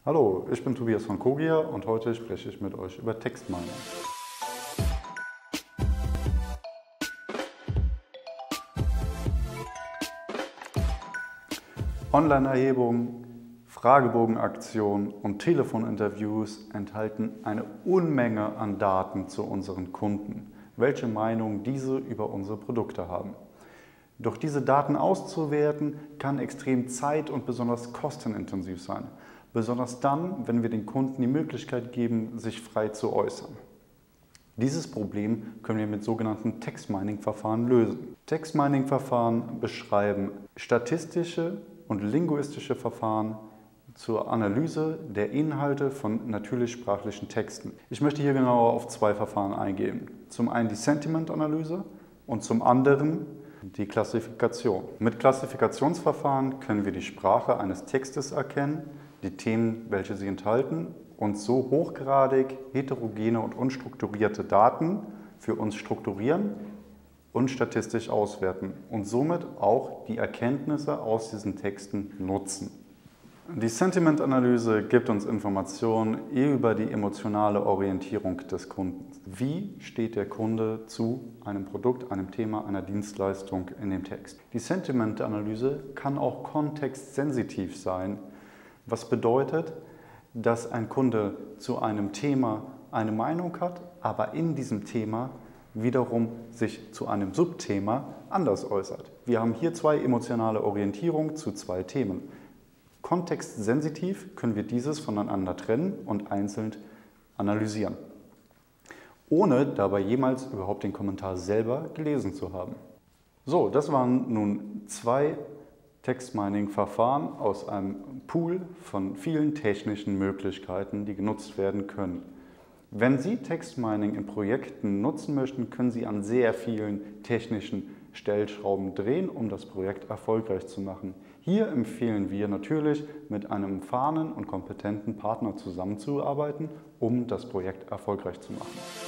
Hallo, ich bin Tobias von Kogia und heute spreche ich mit euch über Textmining. Online-Erhebungen, Fragebogenaktionen und Telefoninterviews enthalten eine Unmenge an Daten zu unseren Kunden, welche Meinung diese über unsere Produkte haben. Doch diese Daten auszuwerten kann extrem zeit- und besonders kostenintensiv sein. Besonders dann, wenn wir den Kunden die Möglichkeit geben, sich frei zu äußern. Dieses Problem können wir mit sogenannten Text-Mining-Verfahren lösen. Text-Mining-Verfahren beschreiben statistische und linguistische Verfahren zur Analyse der Inhalte von natürlich-sprachlichen Texten. Ich möchte hier genauer auf zwei Verfahren eingehen. Zum einen die Sentiment-Analyse und zum anderen die Klassifikation. Mit Klassifikationsverfahren können wir die Sprache eines Textes erkennen, die Themen, welche sie enthalten, und so hochgradig heterogene und unstrukturierte Daten für uns strukturieren und statistisch auswerten und somit auch die Erkenntnisse aus diesen Texten nutzen. Die Sentiment-Analyse gibt uns Informationen über die emotionale Orientierung des Kunden. Wie steht der Kunde zu einem Produkt, einem Thema, einer Dienstleistung in dem Text? Die Sentiment-Analyse kann auch kontextsensitiv sein, was bedeutet, dass ein Kunde zu einem Thema eine Meinung hat, aber in diesem Thema wiederum sich zu einem Subthema anders äußert. Wir haben hier zwei emotionale Orientierungen zu zwei Themen. Kontextsensitiv können wir dieses voneinander trennen und einzeln analysieren, ohne dabei jemals überhaupt den Kommentar selber gelesen zu haben. So, das waren nun zwei Text-Mining-Verfahren aus einem Pool von vielen technischen Möglichkeiten, die genutzt werden können. Wenn Sie Text-Mining in Projekten nutzen möchten, können Sie an sehr vielen technischen Stellschrauben drehen, um das Projekt erfolgreich zu machen. Hier empfehlen wir natürlich, mit einem erfahrenen und kompetenten Partner zusammenzuarbeiten, um das Projekt erfolgreich zu machen.